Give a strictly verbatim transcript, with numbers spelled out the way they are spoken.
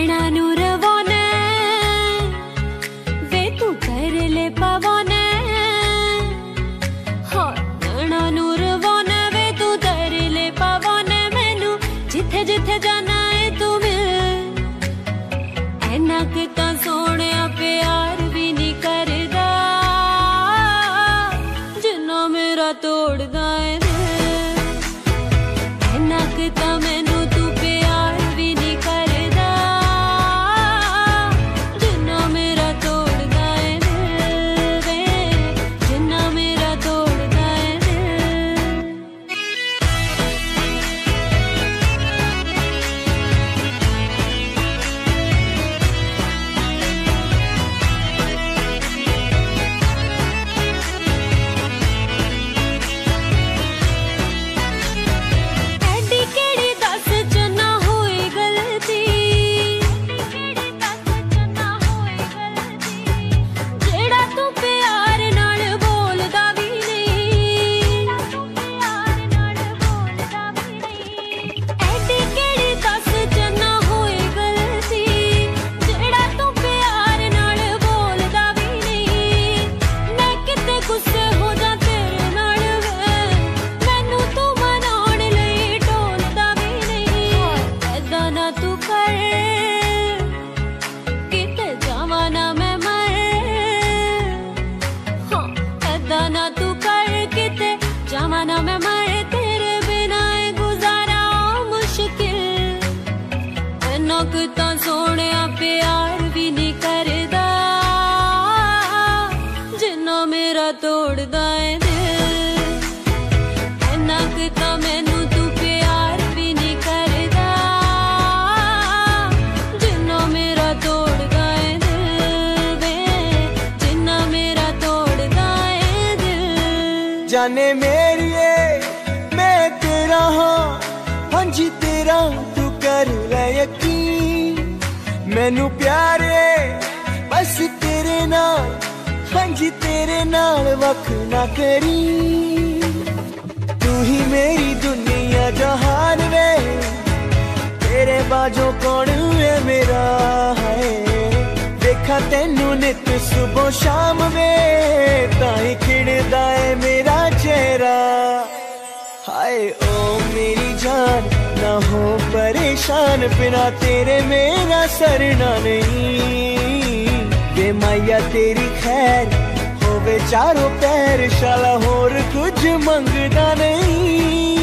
नैना नूर वोने वे तू कर ले पवने हो नैना नूर वोने वे तू कर ले पवने मैनू जिथे जिथे जाना है तू मिल ऐना किता सोने प्यार भी नहीं करदा जिन्ना मेरा तोड़दा है दिल ऐना किता मैनू तू प्यार भी नहीं करदा जिन्ना मेरा तोड़दा है दिल वे जिन्ना मेरा तोड़दा है एडी केड़ी दस च ना होई गलती केड़ी दस च ना होई गलती जेड़ा तू प्यार नाल बोलदा भी नहीं तू प्यार नाल बोलदा भी नहीं एडी केड़ी दस च ना होई गलती जेड़ा तू प्यार नाल बोलदा भी नहीं मैं किते गुस्से हो जा तेरे नाल वे मैनू तू मनाउण लई ढोलदा भी नहीं ऐदां ना तू कर किते जावां ना मैं मर हाँ ऐदां ना तू कर किते जावां ना मैं मर तेरे बिना है गुजारा मुश्किल ऐना किता सोहणिया प्यार भी नहीं करदा जिन्ना मेरा तोड़दा है दिल ऐना किता मैनू तू प्यार भी नहीं करदा जिन्ना मेरा तोड़दा है दिल वे जिन्ना मेरा तोड़दा है दिल जाने मेरिए मैं तेरा हाँ हाँ जी तेरा तू कर ले यकीन मैनू प्यारे बस तेरे नाल हाँ जी तेरे नाल वख ना करी तू ही मेरी दुनिया जहान वे तेरे बाजों कौन है मेरा है देखा तेनू नित सुबह शाम वे ताई खिड़दा है मेरा चेहरा हाय ओ मेरी जान ना हो परेशान बिना तेरे मेरा सरना नहीं वे माया तेरी खैर होवे चारों पैर शाला होर कुछ मंगदा नहीं।